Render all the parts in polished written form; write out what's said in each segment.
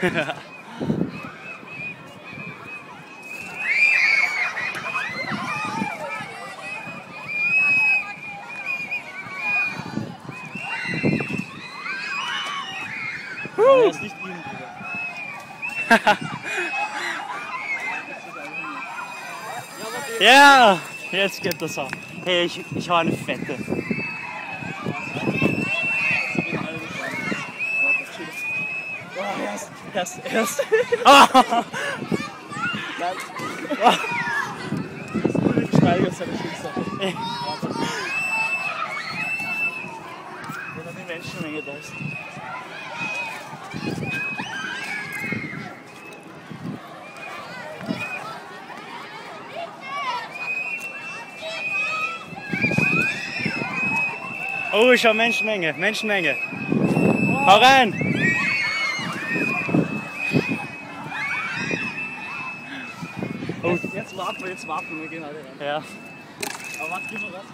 Er ist nicht ihm, Ja, jetzt geht das auch. Hey, ich hau eine Fette. Erst. Ah. Nein. Das ist nur die Steiger seiner Schicksal. Wenn da die Menschenmenge da ist. Oh, schau, Menschenmenge, Menschenmenge. Hau rein! Oh. Jetzt warten wir gehen alle rein. Ja. Aber warte, gib mal was.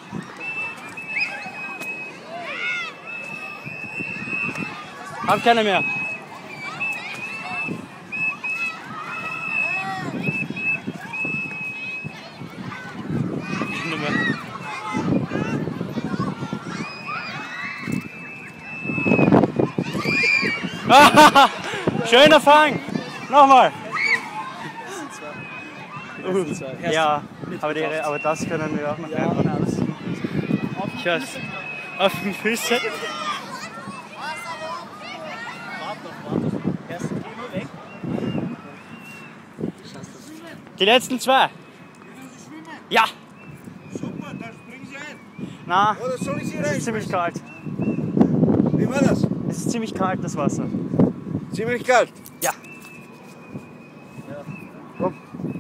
Hab keine mehr. Schöner Fang! Nochmal! Ja, aber das können wir auch noch einbauen. Ich weiß. Auf den Füßen. Warte. Erst geh mal weg. Die letzten zwei. Ja! Super, dann springen Sie ein. Na, Oder soll ich Sie es ist ziemlich kalt. Wie war das? Es ist ziemlich kalt, das Wasser. Ziemlich kalt. Ja. Komm.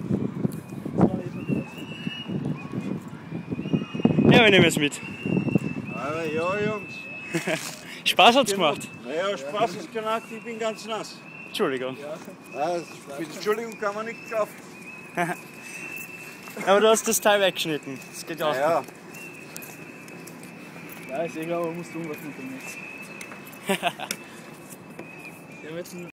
Ja, wir nehmen es mit. Aber ja, Jungs. Spaß hat's gemacht. Naja, Spaß ist gemacht, ich bin ganz nass. Entschuldigung. Für die Entschuldigung kann man nicht kaufen. Aber du hast das Teil weggeschnitten. Das geht auch. Ja. Ja, ist egal, aber musst du was mit dem Netz.